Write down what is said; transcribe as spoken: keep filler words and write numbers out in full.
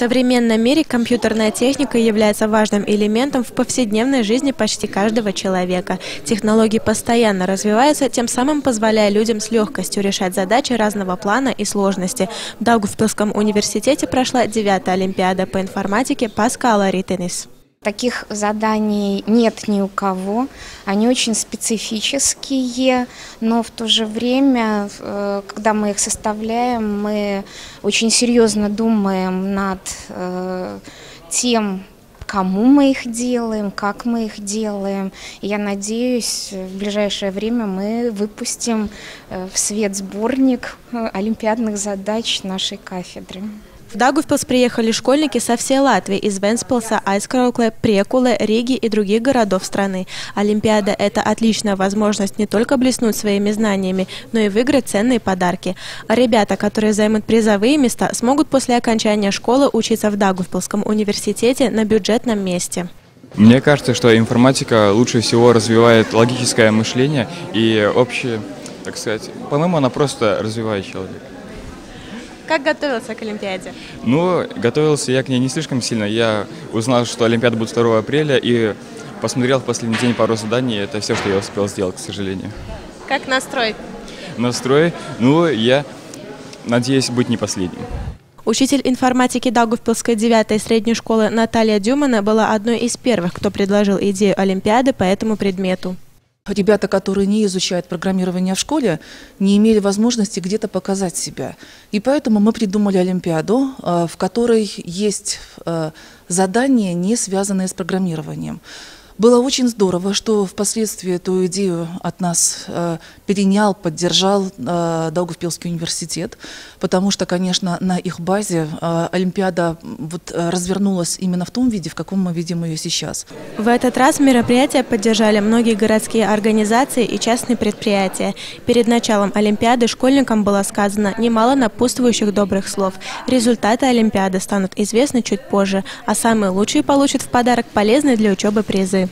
В современном мире компьютерная техника является важным элементом в повседневной жизни почти каждого человека. Технологии постоянно развиваются, тем самым позволяя людям с легкостью решать задачи разного плана и сложности. В Даугавпилском университете прошла девятая олимпиада по информатике Паскала Ритенис. Таких заданий нет ни у кого, они очень специфические, но в то же время, когда мы их составляем, мы очень серьезно думаем над тем, кому мы их делаем, как мы их делаем. И я надеюсь, в ближайшее время мы выпустим в свет сборник олимпиадных задач нашей кафедры. В Даугавпилс приехали школьники со всей Латвии, из Вентспилса, Айскраукле, Прекуле, Риги и других городов страны. Олимпиада – это отличная возможность не только блеснуть своими знаниями, но и выиграть ценные подарки. А ребята, которые займут призовые места, смогут после окончания школы учиться в Даугавпилском университете на бюджетном месте. Мне кажется, что информатика лучше всего развивает логическое мышление и общее, так сказать, по-моему, она просто развивает человека. Как готовился к Олимпиаде? Ну, готовился я к ней не слишком сильно. Я узнал, что Олимпиада будет второго апреля, и посмотрел в последний день пару заданий. Это все, что я успел сделать, к сожалению. Как настрой? Настрой? Ну, я надеюсь быть не последним. Учитель информатики Даугавпилской девятой средней школы Наталья Дюмана была одной из первых, кто предложил идею Олимпиады по этому предмету. Ребята, которые не изучают программирование в школе, не имели возможности где-то показать себя. И поэтому мы придумали Олимпиаду, в которой есть задания, не связанные с программированием. Было очень здорово, что впоследствии эту идею от нас э, перенял, поддержал э, Даугавпилский университет, потому что, конечно, на их базе э, Олимпиада вот, э, развернулась именно в том виде, в каком мы видим ее сейчас. В этот раз мероприятие поддержали многие городские организации и частные предприятия. Перед началом Олимпиады школьникам было сказано немало напутствующих добрых слов. Результаты Олимпиады станут известны чуть позже, а самые лучшие получат в подарок полезные для учебы призы.